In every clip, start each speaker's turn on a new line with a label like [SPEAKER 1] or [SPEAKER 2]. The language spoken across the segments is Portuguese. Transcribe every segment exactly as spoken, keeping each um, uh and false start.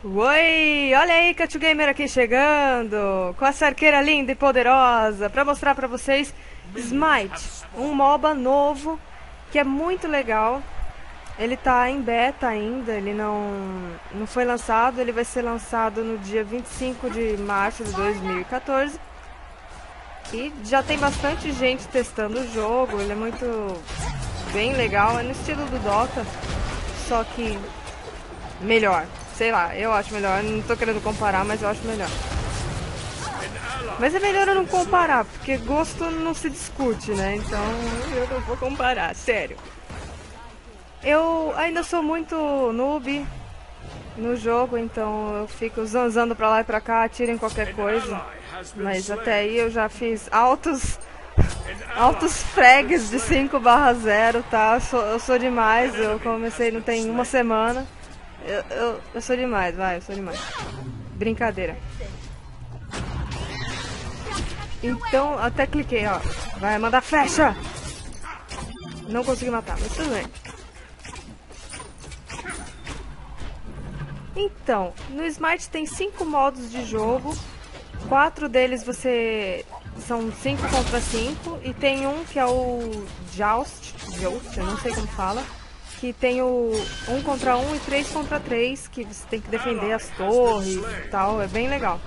[SPEAKER 1] Oi, olha aí, Cachu Gamer aqui chegando com essa arqueira linda e poderosa para mostrar para vocês Smite, um MOBA novo que é muito legal. Ele tá em beta ainda, ele não, não foi lançado, ele vai ser lançado no dia vinte e cinco de março de dois mil e quatorze. E já tem bastante gente testando o jogo, ele é muito bem legal, é no estilo do Dota, só que melhor. Sei lá, eu acho melhor, não tô querendo comparar, mas eu acho melhor. Mas é melhor eu não comparar, porque gosto não se discute, né? Então eu não vou comparar, sério. Eu ainda sou muito noob no jogo, então eu fico zanzando pra lá e pra cá, atiro em qualquer coisa. Mas até aí eu já fiz altos, altos frags de cinco barra zero, tá? Eu sou, eu sou demais, eu comecei não tem uma semana. Eu, eu, eu sou demais, vai, eu sou demais. Brincadeira. Então, até cliquei, ó. Vai mandar flecha! Não consegui matar, mas tudo bem. Então, no Smite tem cinco modos de jogo. Quatro deles você são cinco contra cinco. E tem um que é o Joust, Joust, eu não sei como fala. Que tem o um contra um e três contra três, que você tem que defender as torres e tal, é bem legal.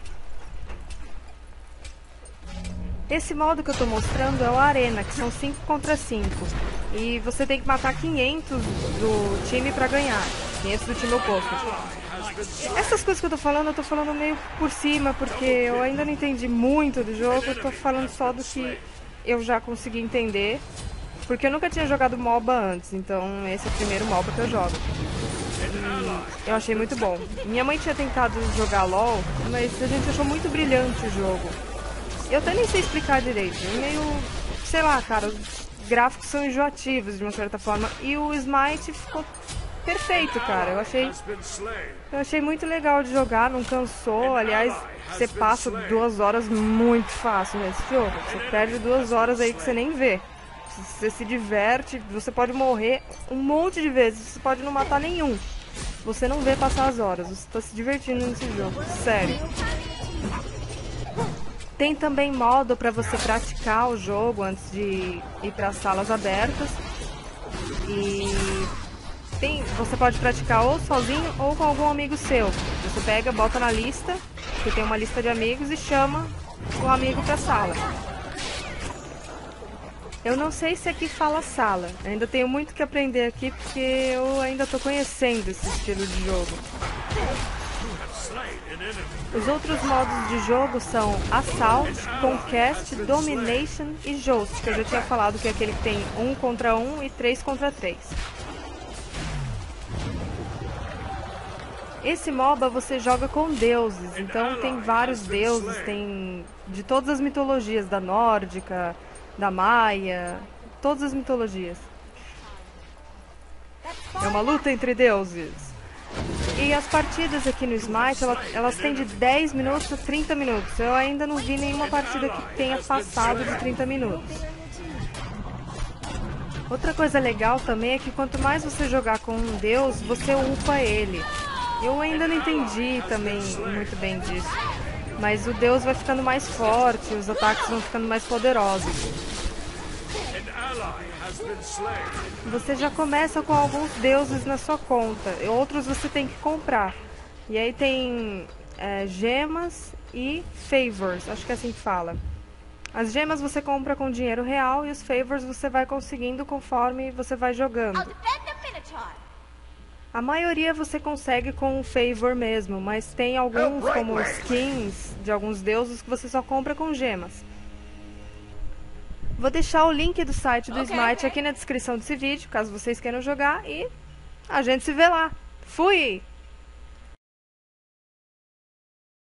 [SPEAKER 1] Esse modo que eu tô mostrando é o Arena, que são cinco contra cinco. E você tem que matar quinhentos do time pra ganhar, quinhentos do time oposto. Essas coisas que eu tô falando, eu tô falando meio por cima, porque eu ainda não entendi muito do jogo, eu tô falando só do que eu já consegui entender. Porque eu nunca tinha jogado MOBA antes, então esse é o primeiro MOBA que eu jogo. E eu achei muito bom. Minha mãe tinha tentado jogar LOL, mas a gente achou muito brilhante o jogo. Eu até nem sei explicar direito, é meio... sei lá, cara, os gráficos são enjoativos de uma certa forma. E o Smite ficou perfeito, cara. Eu achei, eu achei muito legal de jogar, não cansou. Aliás, você passa duas horas muito fácil nesse jogo. Você perde duas horas aí que você nem vê. Você se diverte, você pode morrer um monte de vezes, você pode não matar nenhum. Você não vê passar as horas, você está se divertindo nesse jogo, sério. Tem também modo para você praticar o jogo antes de ir para salas abertas. E tem, você pode praticar ou sozinho ou com algum amigo seu. Você pega, bota na lista, você tem uma lista de amigos e chama o amigo para a sala. Eu não sei se aqui fala sala, ainda tenho muito que aprender aqui porque eu ainda estou conhecendo esse estilo de jogo. Os outros modos de jogo são Assault, Conquest, Domination e Joust, que eu já tinha falado que é aquele que tem um contra um e três contra três. Esse MOBA você joga com deuses, então tem vários deuses, tem de todas as mitologias, da nórdica, da Maia, todas as mitologias. É uma luta entre deuses. E as partidas aqui no Smite, elas, elas têm de dez minutos a trinta minutos. Eu ainda não vi nenhuma partida que tenha passado de trinta minutos. Outra coisa legal também é que quanto mais você jogar com um deus, você upa ele. Eu ainda não entendi também muito bem disso. Mas o deus vai ficando mais forte, os ataques vão ficando mais poderosos. Você já começa com alguns deuses na sua conta, outros você tem que comprar. E aí tem é, gemas e favors, acho que é assim que fala. As gemas você compra com dinheiro real e os favors você vai conseguindo conforme você vai jogando. A maioria você consegue com o favor mesmo, mas tem alguns como skins de alguns deuses que você só compra com gemas. Vou deixar o link do site do Smite aqui na descrição desse vídeo, caso vocês queiram jogar, e a gente se vê lá. Fui!